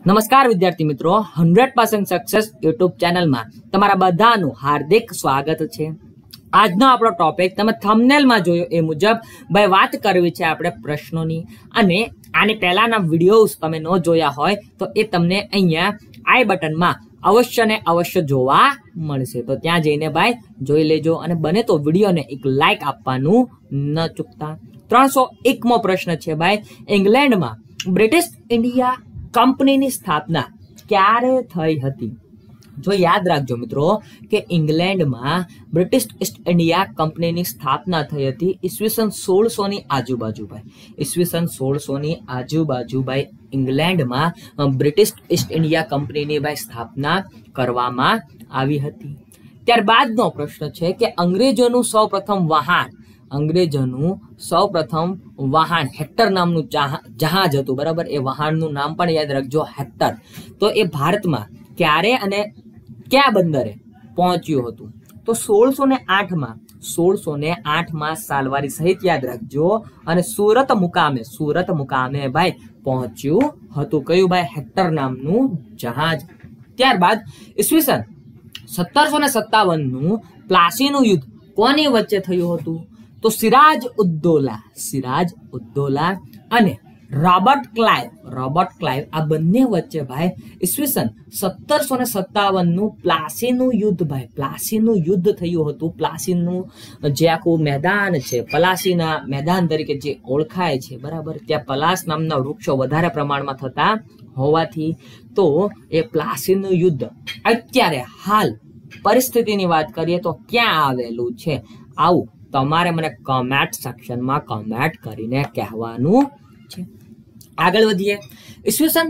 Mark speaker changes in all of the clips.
Speaker 1: નમસ્કાર વિદ્યાર્થી મિત્રો, 100% સક્સેસ યુટ્યુબ ચેનલમાં તમારા બધાનું હાર્દિક સ્વાગત છે। આજનો આપણો ટોપિક તમે થંબનેલમાં જોયો એ મુજબ ભાઈ વાત કરવી છે આપણે પ્રશ્નોની, અને આની પહેલાના વિડીયોઝ તમે ન જોયા હોય તો એ તમને અહીંયા આઈ બટનમાં અવશ્ય ને અવશ્ય જોવા મળશે, તો ત્યાં જઈને ભાઈ જોઈ લેજો, અને બને તો વિડીયોને એક લાઈક આપવાનું ન ચૂકતા। 301મો પ્રશ્ન છે ભાઈ, ઇંગ્લેન્ડમાં બ્રિટિશ ઇન્ડિયા કંપનીની સ્થાપના ક્યારે થઈ હતી? જો યાદ રાખજો મિત્રો કે ઇંગ્લેન્ડમાં બ્રિટિશ ઈસ્ટ ઇન્ડિયા કંપનીની સ્થાપના થઈ હતી ઈસવીસન 1600 ની આજુબાજુ ભાઈ, ઈસવીસન 1600 ની આજુબાજુ ભાઈ ઇંગ્લેન્ડમાં બ્રિટિશ ઈસ્ટ ઇન્ડિયા કંપનીની ભાઈ સ્થાપના કરવામાં આવી હતી। ત્યારબાદનો પ્રશ્ન છે કે અંગ્રેજોનું સૌપ્રથમ વાહન હેક્ટર નામનું જહાજ હતું, બરાબર? એ વાહનનું નામ પણ યાદ રાખજો, હેક્ટર। તો એ ભારતમાં ક્યારે અને કયા બંદરે પહોંચ્યું હતું? તો 1608માં સાલવારી સહિત યાદ રાખજો, અને સુરત મુકામે ભાઈ પહોંચ્યું હતું। કયું ભાઈ? હેક્ટર નામનું જહાજ। ત્યારબાદ ઈસવીસન 1757 નું પ્લાસીનું યુદ્ધ કોની વચ્ચે થયું હતું? તો સિરાજ ઉદ્દૌલા અને રોબર્ટ ક્લાઇવ આ બંને વચ્ચે ભાઈ ઈસવીસન 1757 નું પ્લાસીનું યુદ્ધ થયું હતું। પ્લાસીનું જે આખું મેદાન છે, પલાસીના મેદાન તરીકે જે ઓળખાય છે, બરાબર? ત્યાં પલાસ નામના વૃક્ષો વધારે પ્રમાણમાં થતા હોવાથી તો એ પ્લાસીનું યુદ્ધ અત્યારે હાલ પરિસ્થિતિની વાત કરીએ તો ક્યાં આવેલું છે, આવું તમારે મને કમેન્ટ સેક્શનમાં કમેન્ટ કરીને કહેવાનું છે। આગળ વધીએ। ઈસવીસન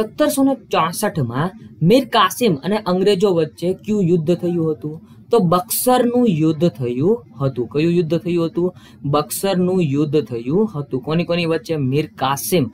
Speaker 1: 1764માં મીર કાસિમ અને અંગ્રેજો વચ્ચે કયું યુદ્ધ થયું હતું? તો બક્સરનું યુદ્ધ થયું હતું। કયું યુદ્ધ થયું હતું? બક્સરનું યુદ્ધ થયું હતું। કોની વચ્ચે? મીર કાસિમ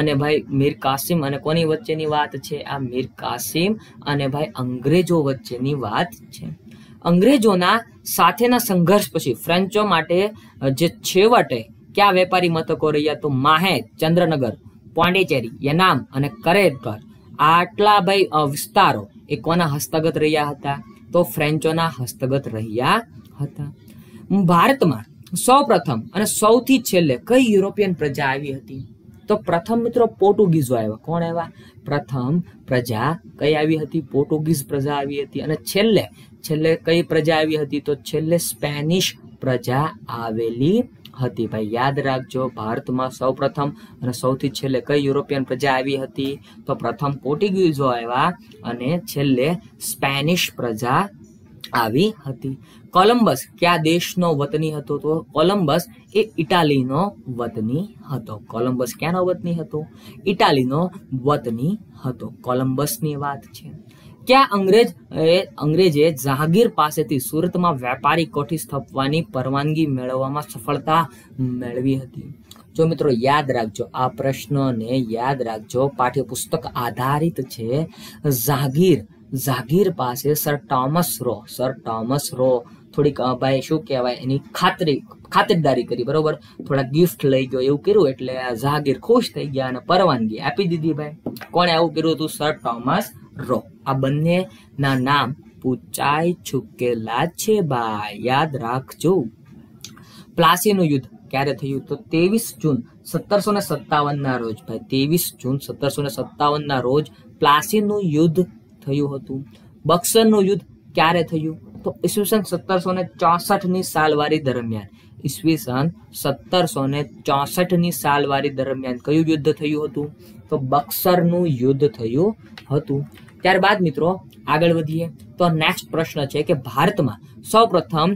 Speaker 1: અને કોની વચ્ચેની વાત છે? આ મીર કાસિમ અને ભાઈ અંગ્રેજો વચ્ચેની વાત છે। અંગ્રેજોના સાથેના સંઘર્ષ પછી ફ્રેન્ચો માટે જે છેવટે કયા વેપારી મથકો રહ્યા? તો માહે, ચંદ્રનગર, પોંડિચેરી, યનામ અને કરેકર, આટલા ભાઈ વિસ્તારો એ કોના હસ્તગત રહ્યા હતા? તો ફ્રેન્ચોના હસ્તગત રહ્યા હતા। ભારતમાં સૌપ્રથમ અને સૌથી છેલ્લે કઈ યુરોપિયન પ્રજા આવી હતી? તો પ્રથમ મિત્રો પોર્ટુગીઝો આવ્યા। કોણ આવ્યા? પ્રથમ પ્રજા કઈ આવી હતી? પોર્ટુગીઝ પ્રજા આવી હતી। અને છેલ્લે કઈ પ્રજા આવી હતી? તો છેલ્લે સ્પેનિશ પ્રજા આવેલી હતી। ભાઈ યાદ રાખજો, ભારતમાં સૌપ્રથમ અને સૌથી છેલ્લે કઈ યુરોપિયન પ્રજા આવી હતી? તો પ્રથમ પોર્ટુગીઝો આવ્યા અને છેલ્લે સ્પેનિશ પ્રજા આવી હતી। કોલંબસ કયા દેશનો વતની હતો? તો કોલંબસ એ ઇટાલીનો વતની હતો। કોલંબસ ક્યાંનો વતની હતો? ઇટાલીનો વતની હતો। કોલંબસની વાત છે। ક્યાં અંગ્રેજે જહાંગીર પાસેથી સુરતમાં વેપારી કોઠી સ્થાપવાની પરવાનગી મેળવવામાં સફળતા મેળવી હતી? જો મિત્રો યાદ રાખજો, આ પ્રશ્નને યાદ રાખજો, પાઠ્યપુસ્તક આધારિત છે। જહાંગીર પાસે સર ટોમસ રો થોડીક ભાઈ શું કહેવાય એની ખાતરદારી કરી, બરોબર? થોડા ગિફ્ટ લઈ ગયો એવું કર્યું, એટલે જહાંગીર ખુશ થઈ ગયા અને પરવાનગી આપી દીધી ભાઈ। કોણે આવું કર્યું હતું? Sir Thomas Roe. આ બંને ના નામ પૂછાઈ ચૂકેલા છે ભાઈ, યાદ રાખજો। પ્લાસીનું યુદ્ધ ક્યારે થયું? તો 23 જૂન 1757 ના રોજ ભાઈ, 23 જૂન 1757 ના રોજ પ્લાસીનું યુદ્ધ થયું હતું। બક્સરનું યુદ્ધ ક્યારે થયું? તો ઈસવીસન 1764 ની સાલવારી દરમિયાન। ઈસવીસન 1764 ની સાલવારી દરમિયાન કયું યુદ્ધ થયું હતું? તો બક્સરનું યુદ્ધ થયું હતું। ત્યારબાદ મિત્રો આગળ વધીએ તો નેક્સ્ટ પ્રશ્ન છે કે ભારતમાં સૌપ્રથમ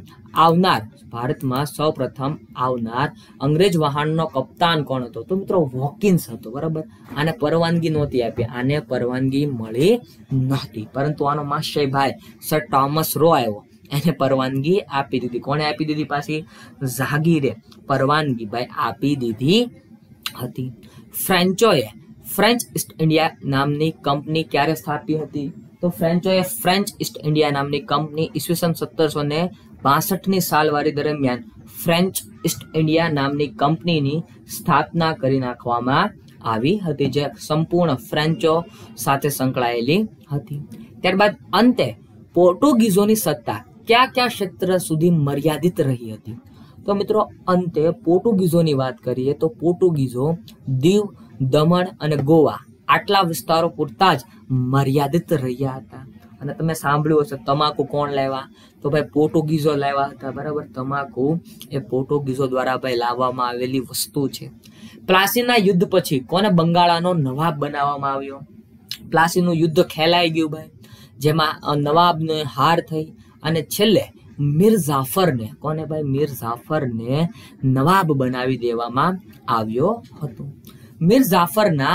Speaker 1: આવનાર અંગ્રેજ વહાણનો કપ્તાન કોણ હતો? તો મિત્રો વોકિન્સ હતો, બરાબર? આને પરવાનગી નહોતી આપી, આને પરવાનગી મળી નહોતી, પરંતુ આનો માસ્ટર ભાઈ સર ટોમસ રો આવ્યો, એને પરવાનગી આપી દીધી। કોણે આપી દીધી? પાછી જહાંગીરે પરવાનગી ભાઈ આપી દીધી હતી। ફ્રેન્ચ ઈસ્ટ ઇન્ડિયા નામની કંપની ક્યારે સ્થાપી હતી? તો ફ્રેન્ચોએ ફ્રેન્ચ ઈસ્ટ ઇન્ડિયા નામની કંપની ઈસવીસન 1762 ની સાલવારી દરમિયાન ફ્રેન્ચ ઈસ્ટ ઇન્ડિયા નામની કંપનીની સ્થાપના કરી નાખવામાં આવી હતી, જે સંપૂર્ણ ફ્રેન્ચો સાથે સંકળાયેલી હતી. ત્યારબાદ અંતે પોર્ટુગીઝોની સત્તા કયા કયા ક્ષેત્ર સુધી મર્યાદિત રહી હતી? તો મિત્રો અંતે પોર્ટુગીઝોની વાત કરીએ તો પોર્ટુગીઝો દીવ, દમણ અને ગોવા આટલા વિસ્તારો પૂરતા જ મર્યાદિત રહ્યા હતા. અને તમે સાંભળ્યું હશે તમાકુ કોણ લાવ્યા? તો ભાઈ પોર્ટુગીઝો લાવ્યા હતા, બરાબર. તમાકુ એ પોર્ટુગીઝો દ્વારા ભાઈ લાવવામાં આવેલી વસ્તુ છે. પ્લાસીના યુદ્ધ પછી કોને બંગાળાનો નવાબ બનાવવામાં આવ્યો? પ્લાસીનું યુદ્ધ ખેલાઈ ગયું ભાઈ, જેમાં નવાબને હાર થઈ અને છેલ્લે મીર જાફરને, કોને ભાઈ? મીર જાફરને નવાબ બનાવી દેવામાં આવ્યો હતો. મીર જાફરના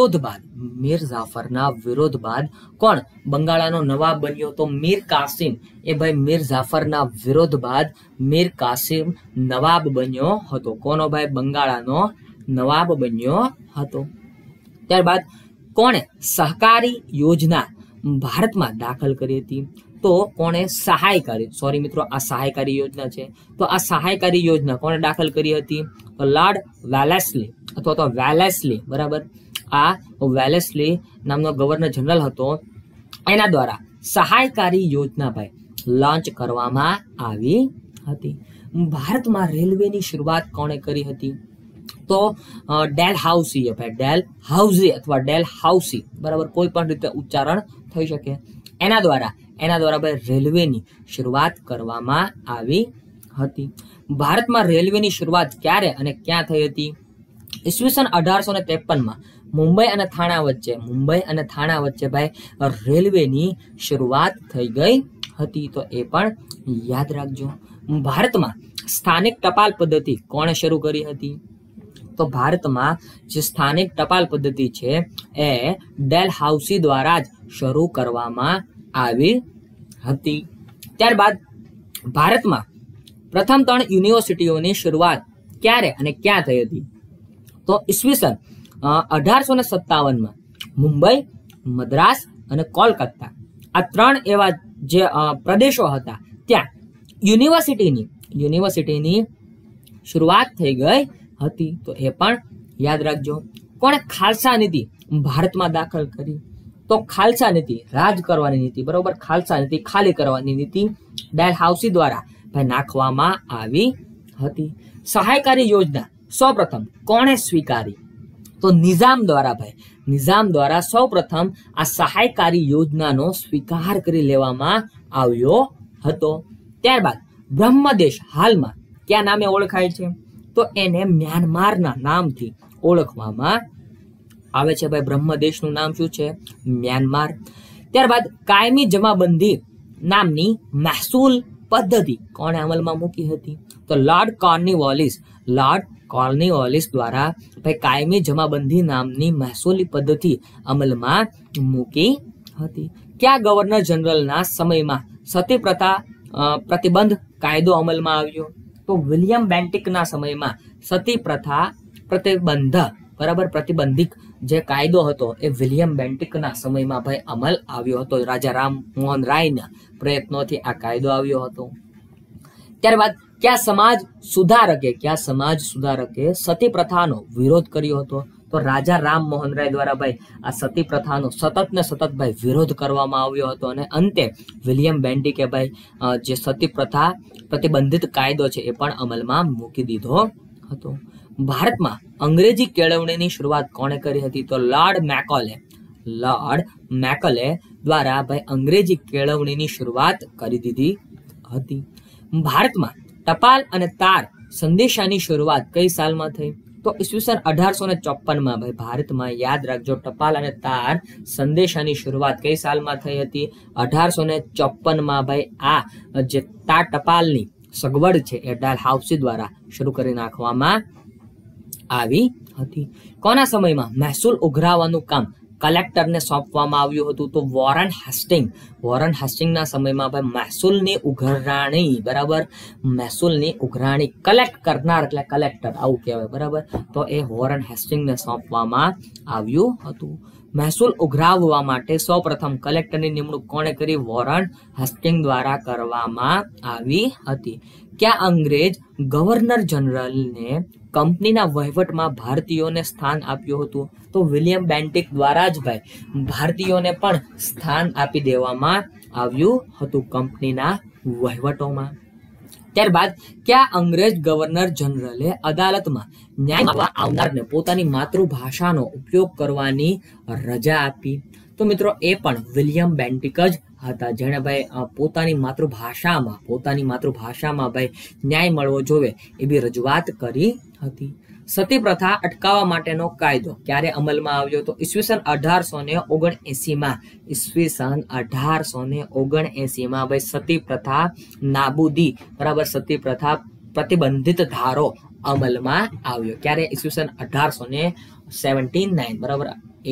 Speaker 1: વિરોધ બાદ કોણ બંગાળાનો નવાબ બન્યો? તો મીર કાસિમ. એ ભાઈ મીર જાફરના વિરોધ બાદ મીર કાસિમ નવાબ બન્યો હતો. કોનો ભાઈ? બંગાળાનો નવાબ બન્યો હતો. ત્યારબાદ કોણે સહકારી યોજના ભારતમાં દાખલ કરી હતી? તો કોણે સહાયકારી, સોરી મિત્રો આ સહાયકારી યોજના છે, તો આ સહાયકારી યોજના કોણે દાખલ કરી હતી? તો લોર્ડ વેલેસ્લી અથવા તો વેલેસ્લી, બરાબર. આ વેલેસ્લી નામનો ગવર્નર જનરલ હતો, એના દ્વારા સહાયકારી યોજના ભાઈ લોન્ચ કરવામાં આવી હતી. ભારતમાં રેલવેની શરૂઆત કોણે કરી હતી? તો ડેલહાઉસીએ ભાઈ, ડેલહાઉસી અથવા ડેલહાઉસી, બરાબર, કોઈ પણ રીતે ઉચ્ચારણ થઈ શકે. એના દ્વારા ભાઈ રેલવેની શરૂઆત કરવામાં આવી હતી. ભારતમાં રેલવેની શરૂઆત ક્યારે અને ક્યાં થઈ હતી? ઈસવીસન 1853માં મુંબઈ અને થાણા વચ્ચે ભાઈ રેલવેની શરૂઆત થઈ ગઈ હતી. તો એ પણ યાદ રાખજો. ભારતમાં સ્થાનિક ટપાલ પદ્ધતિ કોણે શરૂ કરી હતી? તો ભારતમાં જે સ્થાનિક ટપાલ પદ્ધતિ છે એ ડેલહાઉસી દ્વારા જ શરૂ કરવામાં આવી હતી. ત્યારબાદ ભારતમાં પ્રથમ 3 યુનિવર્સિટીઓની શરૂઆત ક્યારે અને ક્યાં થઈ હતી? તો ઈસવીસન 1857માં મુંબઈ, મદ્રાસ અને કોલકાતા, આ 3 એવા જે પ્રદેશો હતા ત્યાં યુનિવર્સિટીની શરૂઆત થઈ ગઈ હતી. તો એ પણ યાદ રાખજો. કોણે ખાલસા નીતિ ભારતમાં દાખલ કરી? તો ખાલસા નીતિ, રાજ કરવાની નીતિ, બરોબર. ખાલસા નીતિ, ખાલી કરવાની નીતિ ડેલહાઉસી દ્વારા ભાઈ નાખવામાં આવી હતી. સહાયકારી યોજના સૌપ્રથમ કોણે સ્વીકારી? તો નિઝામ દ્વારા સૌપ્રથમ આ સહાયકારી યોજનાનો સ્વીકાર કરી લેવામાં આવ્યો હતો. ત્યારબાદ બ્રહ્મદેશ હાલમાં કયા નામે ઓળખાય છે? તો એને મ્યાનમારના નામથી ઓળખવામાં આવે છે ભાઈ. બ્રહ્મદેશનું નામ શું છે? મ્યાનમાર. ત્યારબાદ કાયમી જમાબંધી નામની મહેસૂલ પદ્ધતિ કોણે અમલમાં મૂકી હતી? તો લોર્ડ કોર્નવાલિસ દ્વારા ભાઈ કાયમી જમાબંધી નામની મહેસૂલી પદ્ધતિ અમલમાં મૂકી હતી. કયા ગવર્નર જનરલના સમયમાં સતી પ્રથા પ્રતિબંધ કાયદો અમલમાં આવ્યો? તો વિલિયમ બેન્ટિકના સમયમાં સતી પ્રથા પ્રતિબંધિક જે કાયદો હતો એ વિલિયમ બેન્ટિકના સમયમાં ભાઈ અમલ આવ્યો હતો. રાજા રામ મોહન રાયના પ્રયત્નોથી આ કાયદો આવ્યો હતો. ત્યારબાદ કયા સમાજ સુધારકે સતી પ્રથાનો વિરોધ કર્યો હતો? તો રાજા રામ મોહન રાય દ્વારા ભાઈ આ સતી પ્રથાનો સતત ભાઈ વિરોધ કરવામાં આવ્યો હતો. અને અંતે વિલિયમ બેન્ટિકે ભાઈ જે સતી પ્રથા પ્રતિબંધિત કાયદો છે એ પણ અમલમાં મૂકી દીધો હતો. ભારતમાં અંગ્રેજી કેળવણીની શરૂઆત કોણે કરી હતી? તો લોર્ડ મેકલે દ્વારા ભાઈ અંગ્રેજી કેળવણીની શરૂઆત કરી દીધી હતી. ભારતમાં ટપાલ અને તાર સંદેશાની શરૂઆત કઈ સાલમાં થઈ? તો ઈસવીસન 1854માં ભાઈ ભારતમાં યાદ રાખજો ટપાલ અને તાર સંદેશાની શરૂઆત કઈ સાલમાં થઈ હતી? 1854માં ભાઈ આ જે તાર ટપાલની સગવડ છે એ ડેલહાઉસી દ્વારા શરૂ કરી નાખવામાં આવી હતી. કોના સમયમાં મહેસૂલ ઉઘરાવવાનું કામ કલેક્ટરને સોંપવામાં આવ્યું હતું? તો વોરન હેસ્ટિંગના સમયમાં ભાઈ મહેસૂલની ઉઘરાણી કલેક્ટ કરનાર એટલે કલેક્ટર આવું કહેવાય, બરાબર. તો એ વોરન હેસ્ટિંગને સોંપવામાં આવ્યું હતું. મહેસૂલ ઉઘરાવવા માટે સૌપ્રથમ કલેક્ટરની નિમણૂક કોણે કરી? વોરન હસ્ટિંગ દ્વારા કરવામાં આવી હતી. ક્યાં અંગ્રેજ ગવર્નર જનરલને કંપનીના વહીવટમાં ભારતીયોને સ્થાન આપ્યું હતું? તો વિલિયમ બેન્ટિક દ્વારા જ ભાઈ ભારતીયોને પણ સ્થાન આપી દેવામાં આવ્યું હતું કંપનીના વહીવટોમાં. ત્યારબાદ ક્યાં અંગ્રેજ ગવર્નર જનરલે અદાલતમાં ન્યાય માંગવા આવનારને પોતાની માતૃભાષાનો ઉપયોગ કરવાની રજા આપી? તો મિત્રો એ પણ વિલિયમ બેન્ટિક જ હતા, જેણે ભાઈ પોતાની માતૃભાષામાં ભાઈ ન્યાય મળવો જોઈએ એવી રજૂઆત કરી હતી. સતી પ્રથા અટકાવવા માટેનો કાયદો ક્યારે અમલમાં આવ્યો? તો ઈસવીસન 1879 ઈસવીસન 1879 ભાઈ સતી પ્રથા નાબૂદી, બરાબર, સતી પ્રથા પ્રતિબંધિત ધારો અમલમાં આવ્યો. ક્યારે? ઈસવીસન 1879, બરાબર,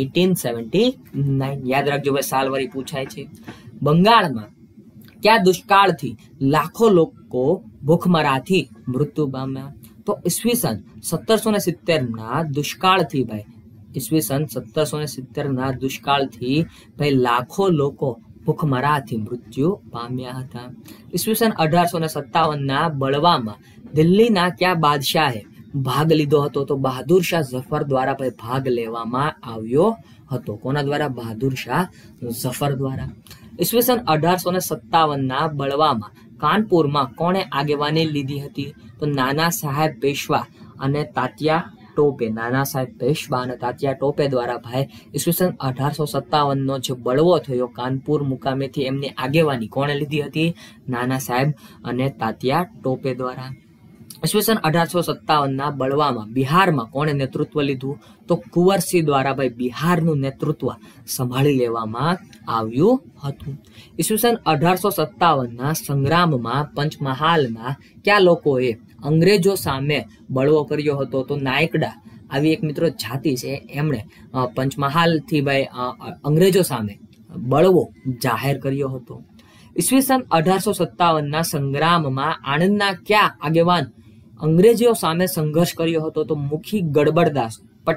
Speaker 1: 1879. યાદ રાખજો ભાઈ, સાલવારી પૂછાય છે. બંગાળમાં ક્યાં દુષ્કાળથી લાખો લોકો ભૂખમરાથી મૃત્યુ પામ્યા? તો ઈસવીસન 1770 દુષ્કાળથી ભાઈ, ઈસવીસન 1770 દુષ્કાળથી ભાઈ લાખો લોકો ભૂખમરાથી મૃત્યુ પામ્યા હતા. ઈસવીસન 1857 બળવામાં દિલ્હીના કયા બાદશાહે ભાગ લીધો હતો? તો બહાદુર શાહ ઝફર દ્વારા ભાઈ ભાગ લેવામાં આવ્યો હતો. કોના દ્વારા? બહાદુર શાહ ઝફર દ્વારા. ઈસવીસન 1857 બળવામાં કાનપુરમાં કોણે આગેવાની લીધી હતી? તો નાના સાહેબ પેશવા અને તાત્યા ટોપે. નાના સાહેબ પેશવા અને તાત્યા ટોપે દ્વારા ભાઈ ઈસવીસન 1857 જે બળવો થયો કાનપુર મુકામેથી એમની આગેવાની કોણે લીધી હતી? નાના સાહેબ અને તાત્યા ટોપે દ્વારા. ઈસવીસન 1857 બળવામાં બિહારમાં કોણે નેતૃત્વ લીધું? તો કુંવરસિંહ દ્વારા ભાઈ બિહારનું નેતૃત્વ સંભાળી લેવામાં આવ્યું હતું. ઈસવીસન 1857 સંગ્રામમાં પંચમહાલના કયા લોકોએ અંગ્રેજો સામે બળવો કર્યો હતો? તો નાયકડા આવી એક મિત્રો જાતિ છે, એમણે પંચમહાલથી ભાઈ અંગ્રેજો સામે બળવો જાહેર કર્યો હતો. ઈસવીસન 1857 સંગ્રામમાં આણંદના કયા આગેવાન અંગ્રેજીઓ સામે સંઘર્ષ કર્યો હતો? તો મુખી ગડબડદાસ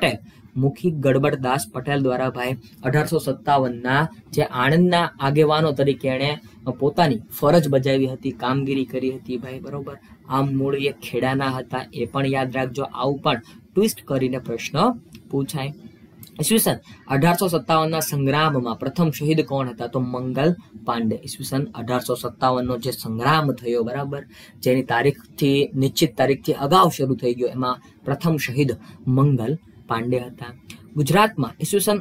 Speaker 1: પટેલ દ્વારા ભાઈ 1857 જે આણંદના આગેવાનો તરીકે એણે પોતાની ફરજ બજાવી હતી, કામગીરી કરી હતી ભાઈ, બરોબર. આમ મૂળ એ ખેડાના હતા, એ પણ યાદ રાખજો. આવું પણ ટ્વિસ્ટ કરીને પ્રશ્ન પૂછાય. ઈસવીસન 1857 સંગ્રામમાં પ્રથમ શહીદ કોણ હતા? તો મંગલ પાંડે. ઈસવીસન 1857 જે સંગ્રામ થયો, બરાબર, જેની તારીખથી નિશ્ચિત તારીખથી અગાઉ શરૂ થઈ ગયો, એમાં પ્રથમ શહીદ મંગલ પાંડે હતા. ગુજરાતમાં ઈસવીસન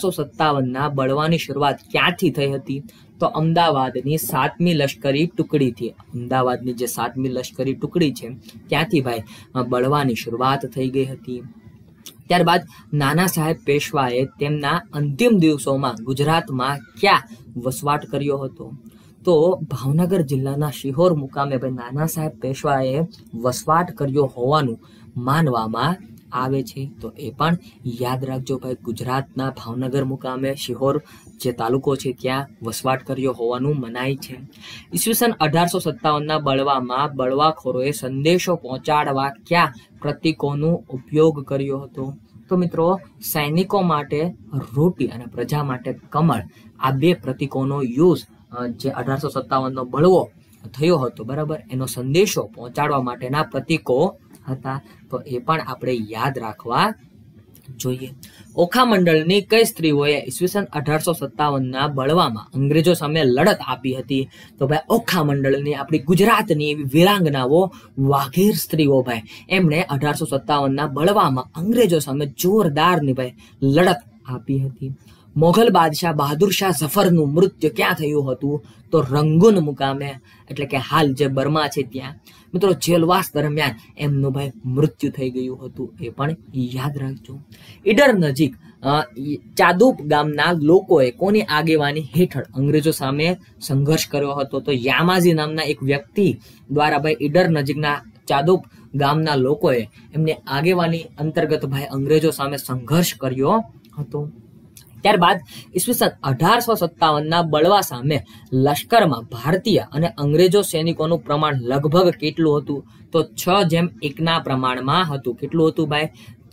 Speaker 1: 1857 બળવાની શરૂઆત ક્યાંથી થઈ હતી? તો અમદાવાદની 7મી લશ્કરી ટુકડીથી. અમદાવાદની જે 7મી લશ્કરી ટુકડી છે ત્યાંથી ભાઈ બળવાની શરૂઆત થઈ ગઈ હતી. ત્યારબાદ નાના સાહેબ પેશવાએ તેમના અંતિમ દિવસોમાં ગુજરાતમાં ક્યાં વસવાટ કર્યો હતો? તો ભાવનગર જિલ્લાના શિહોર મુકામે ભાઈ નાના સાહેબ પેશવાએ વસવાટ કર્યો હોવાનું માનવામાં આવે છે. તો એ પણ યાદ રાખજો ભાઈ, ગુજરાતના ભાવનગર મુકામે શિહોર જે તાલુકો છે ત્યાં વસવાટ કર્યો હોવાનું મનાય છે. ઈસવીસન 1857 બળવામાં બળવાખોરોએ સંદેશો પહોંચાડવા કયા પ્રતીકોનો ઉપયોગ કર્યો હતો? તો મિત્રો સૈનિકો માટે રોટી અને પ્રજા માટે કમળ, આ બે પ્રતીકોનો યુઝ જે 1857 બળવો થયો હતો, બરાબર, એનો સંદેશો પહોંચાડવા માટેના પ્રતીકો હતા. તો એ પણ આપણે યાદ રાખવા જોઈએ. ઓખા મંડળની કઈ સ્ત્રીઓએ ઈસવીસન 1857 બળવામાં અંગ્રેજો સામે લડત આપી હતી? તો ભાઈ ઓખા મંડળની આપણી ગુજરાતની એવી વીરાંગનાઓ વાઘેર સ્ત્રીઓ ભાઈ એમણે 1857 બળવામાં અંગ્રેજો સામે જોરદારની ભાઈ લડત આપી હતી. મોગલ બાદશાહ બહાદુર શાહ ઝફરનું મૃત્યુ ક્યાં થયું હતું? તો રંગૂન મુકામે, એટલે કે હાલ જે બર્મા છે ત્યાં. મિત્રો જેલવાસ દરમિયાન એમનું ભાઈ મૃત્યુ થઈ ગયું હતું, એ પણ યાદ રાખજો. ઈડર નજીક ચાદુપ ગામના લોકોએ કોની આગેવાની હેઠળ અંગ્રેજો સામે સંઘર્ષ કર્યો હતો? તો યામાજી નામના એક વ્યક્તિ દ્વારા ભાઈ ઈડર નજીકના ચાદુપ ગામના લોકોએ એમની આગેવાની અંતર્ગત ભાઈ અંગ્રેજો સામે સંઘર્ષ કર્યો હતો. ત્યારબાદ ઈસવીસન 1857 બળવા સામે લશ્કરમાં ભારતીય અને અંગ્રેજો સૈનિકોનું પ્રમાણ લગભગ કેટલું હતું? તો 6:1 પ્રમાણમાં હતું. કેટલું હતું ભાઈ?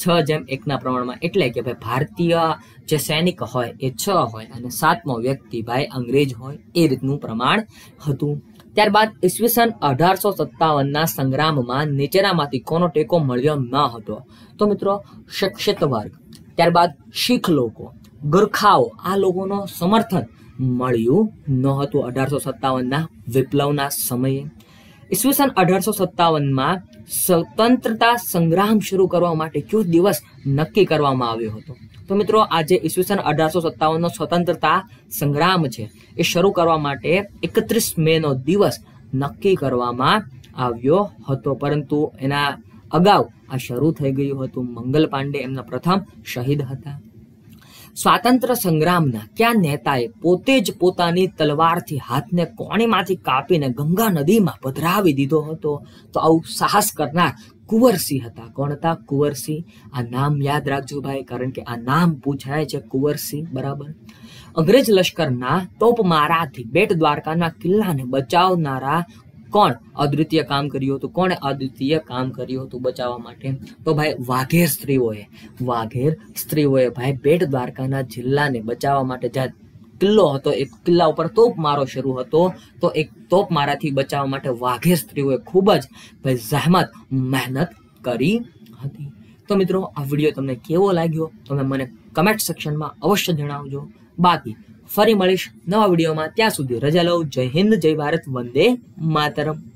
Speaker 1: 6:1 પ્રમાણમાં, એટલે કે ભાઈ ભારતીય જે સૈનિક હોય એ 6 હોય અને 7મો વ્યક્તિ ભાઈ અંગ્રેજ હોય, એ રીતનું પ્રમાણ હતું. ત્યારબાદ ઈસવીસન 1857ના સંગ્રામમાં નીચેનામાંથી કોનો ટેકો મળ્યો ન હતો? તો મિત્રો શિક્ષિત વર્ગ, ત્યારબાદ શીખ લોકો, ગુરખાઓ, આ લોકોનો સમર્થન મળ્યું ન હતું 1857ના વિપ્લવના સમયે. ઈસવીસન 1857માં સ્વતંત્રતા સંગ્રામ શરૂ કરવા માટે કયો દિવસ નક્કી કરવામાં આવ્યો હતો? તો મિત્રો આજે ઈસવીસન 1857નો સ્વતંત્રતા સંગ્રામ છે એ શરૂ કરવા માટે 31 મેનો દિવસ નક્કી કરવામાં આવ્યો હતો, પરંતુ એના અગાઉ આ શરૂ થઈ ગયું હતું. મંગલ પાંડે એમના પ્રથમ શહીદ હતા. સ્વાતંત્ર્ય સંગ્રામના કયા નેતાએ પોતે જ પોતાની તલવારથી હાથને કોણીમાંથી કાપીને ગંગા નદીમાં પધરાવી દીધો હતો? તો આવું સાહસ કરનાર કુંવરસિંહ હતા. કોણ હતા? કુંવરસિંહ. આ નામ યાદ રાખજો ભાઈ, કારણ કે આ નામ પૂછાય છે, કુંવરસિંહ. બરાબર. અંગ્રેજ લશ્કરના તોપમારાથી બેટ દ્વારકાના કિલ્લાને બચાવનારા કોણ અદ્વિતીય કામ કર્યું હતું? કોણે અદ્વિતીય કામ કર્યું હતું બચાવવા માટે? તો ભાઈ વાઘેર સ્ત્રીઓએ ભાઈ બેટ દ્વારકાના જિલ્લાને બચાવવા માટે જ્યાં કિલ્લો હતો, એક કિલ્લા ઉપર તોપ મારો શરૂ હતો, તો એક તોપ મારાથી બચાવવા માટે વાઘેર સ્ત્રીઓએ ખૂબ જ ભાઈ જહેમત મહેનત કરી હતી. તો મિત્રો આ વિડીયો તમને કેવો લાગ્યો તમે મને કમેન્ટ સેક્શનમાં અવશ્ય જણાવજો. બાકી ફરી મળીશ નવા વિડીયોમાં. ત્યાં સુધી રજા લઉં. જય હિન્દ, જય ભારત, વંદે માતરમ.